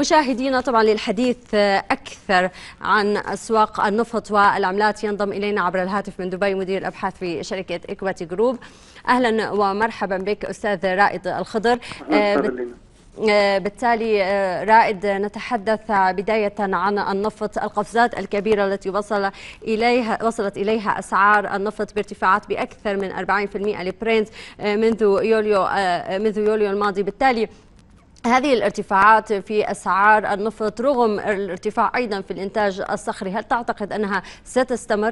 مشاهدينا طبعا للحديث أكثر عن أسواق النفط والعملات ينضم إلينا عبر الهاتف من دبي مدير الأبحاث في شركة إكواتي جروب. أهلا ومرحبا بك أستاذ رائد الخضر. بالتالي رائد، نتحدث بداية عن النفط، القفزات الكبيرة التي وصلت إليها أسعار النفط بارتفاعات بأكثر من 40% لبرنت منذ يوليو الماضي. بالتالي هذه الارتفاعات في أسعار النفط رغم الارتفاع أيضا في الإنتاج الصخري، هل تعتقد أنها ستستمر؟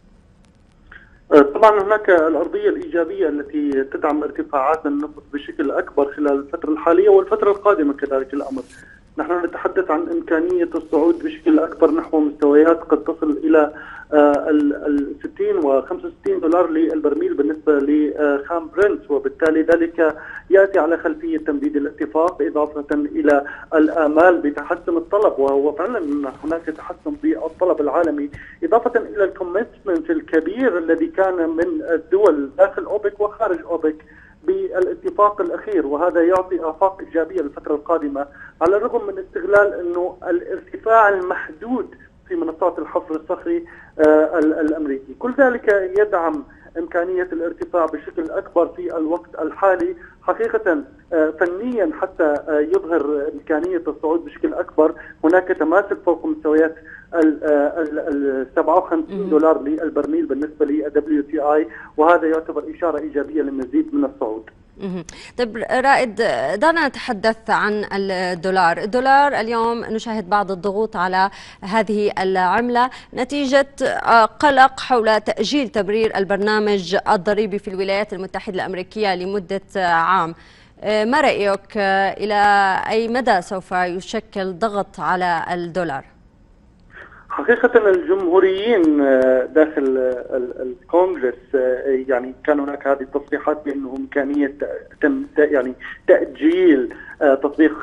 طبعا هناك الأرضية الإيجابية التي تدعم ارتفاعات النفط بشكل أكبر خلال الفترة الحالية والفترة القادمة كذلك الأمر. نحن نتحدث عن إمكانية الصعود بشكل أكبر نحو مستويات قد تصل إلى ال 60 و 65 دولار للبرميل بالنسبة لخام برنت، وبالتالي ذلك يأتي على خلفية تمديد الاتفاق إضافة إلى الآمال بتحسن الطلب، وهو فعلا هناك تحسن بالطلب العالمي، إضافة إلى الكوميتمنت الكبير الذي كان من الدول داخل أوبك وخارج أوبك بالاتفاق الأخير، وهذا يعطي آفاق إيجابية للفترة القادمة، على الرغم من استغلال أنه الارتفاع المحدود في منصات الحفر الصخري الأمريكي. كل ذلك يدعم إمكانية الارتفاع بشكل أكبر في الوقت الحالي. حقيقة فنيا حتى يظهر إمكانية الصعود بشكل أكبر، هناك تماسك فوق مستويات ال 57 دولار للبرميل بالنسبة ل WTI، وهذا يعتبر إشارة إيجابية للمزيد من الصعود. طيب رائد، دعنا نتحدث عن الدولار اليوم نشاهد بعض الضغوط على هذه العملة نتيجة قلق حول تأجيل تبرير البرنامج الضريبي في الولايات المتحدة الأمريكية لمدة عام. ما رأيك، إلى أي مدى سوف يشكل ضغط على الدولار؟ حقيقة الجمهوريين داخل الكونغرس يعني كان هناك هذه التصريحات بأنه إمكانية يعني تأجيل تطبيق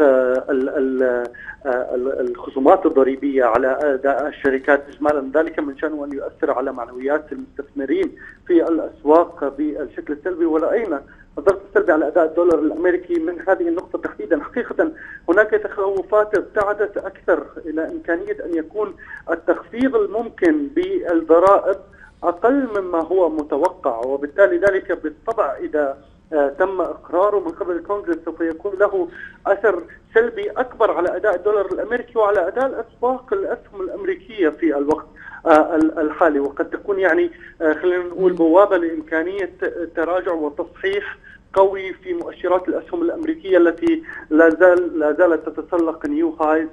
الخصومات الضريبية على أداء الشركات إجمالا، ذلك من شأنه أن يؤثر على معنويات المستثمرين في الأسواق بالشكل السلبي، ورأينا الضغط السلبي على أداء الدولار الأمريكي من هذه النقطة تحديدا. حقيقة هناك تخوفات ابتعدت أكثر إلى إمكانية أن يكون التخفيض الممكن بالضرائب أقل مما هو متوقع، وبالتالي ذلك بالطبع إذا تم إقراره من قبل الكونغرس سوف يكون له أثر سلبي أكبر على أداء الدولار الأمريكي وعلى أداء الأسواق الأسهم الأمريكية في الوقت الحالي، وقد تكون يعني خلينا نقول بوابة لإمكانية تراجع وتصحيح قوي في مؤشرات الأسهم الأمريكية التي لا زالت تتسلق نيو هايز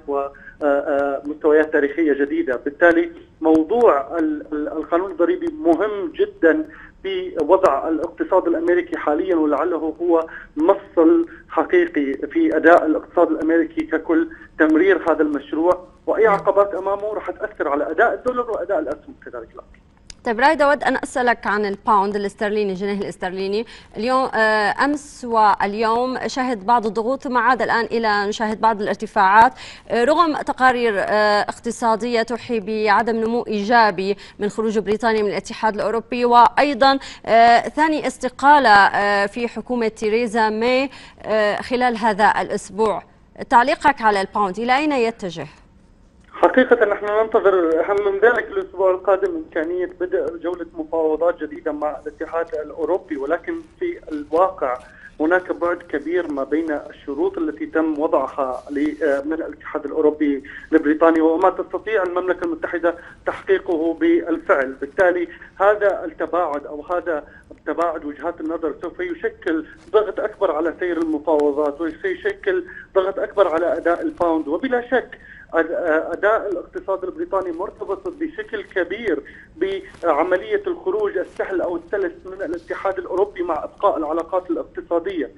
ومستويات تاريخية جديدة. بالتالي موضوع القانون الضريبي مهم جدا في وضع الاقتصاد الأمريكي حاليا، ولعله هو مفصل حقيقي في أداء الاقتصاد الأمريكي ككل، تمرير هذا المشروع، وأي عقبات أمامه راح تأثر على أداء الدولار وأداء الأسهم كذلك. طيب رائد، أود أن أسألك عن الباوند الاسترليني، الجنيه الاسترليني. اليوم أمس واليوم شهد بعض الضغوط، ثم عاد الآن إلى نشاهد بعض الارتفاعات رغم تقارير اقتصادية توحي بعدم نمو إيجابي من خروج بريطانيا من الاتحاد الأوروبي، وأيضا ثاني استقالة في حكومة تيريزا ماي خلال هذا الأسبوع. تعليقك على الباوند، إلى أين يتجه؟ حقيقة نحن ننتظر أهم من ذلك الأسبوع القادم إمكانية بدء جولة مفاوضات جديدة مع الاتحاد الأوروبي، ولكن في الواقع هناك بعد كبير ما بين الشروط التي تم وضعها من الاتحاد الأوروبي لبريطانيا وما تستطيع المملكة المتحدة تحقيقه بالفعل. بالتالي هذا التباعد أو هذا تباعد وجهات النظر سوف يشكل ضغط أكبر على سير المفاوضات، وسيشكل ضغط أكبر على أداء الباوند، وبلا شك أداء الاقتصاد البريطاني مرتبط بشكل كبير بعملية الخروج السهل أو السلس من الاتحاد الأوروبي مع إبقاء العلاقات الاقتصادية.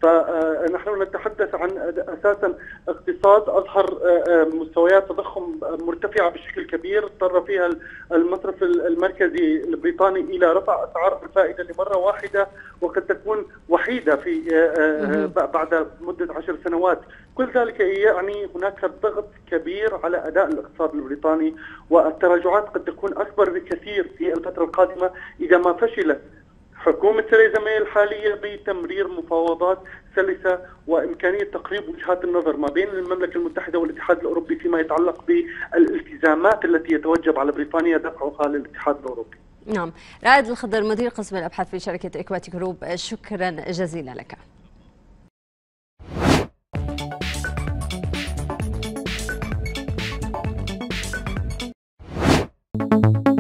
فنحن نتحدث عن أساسا اقتصاد أظهر مستويات تضخم مرتفعة بشكل كبير، اضطر فيها المصرف المركزي البريطاني إلى رفع أسعار الفائدة لمرة واحدة، وقد تكون وحيدة في بعد مدة 10 سنوات. كل ذلك يعني هناك ضغط كبير على أداء الاقتصاد البريطاني، والتراجعات قد تكون أكبر بكثير في الفترة القادمة إذا ما فشلت حكومة تريزا ماي الحالية بتمرير مفاوضات سلسة وإمكانية تقريب وجهات النظر ما بين المملكة المتحدة والاتحاد الأوروبي فيما يتعلق بالالتزامات التي يتوجب على بريطانيا دفعها للاتحاد الأوروبي. نعم، رائد الخضر مدير قسم الأبحاث في شركة إكواتي جروب، شكرا جزيلا لك.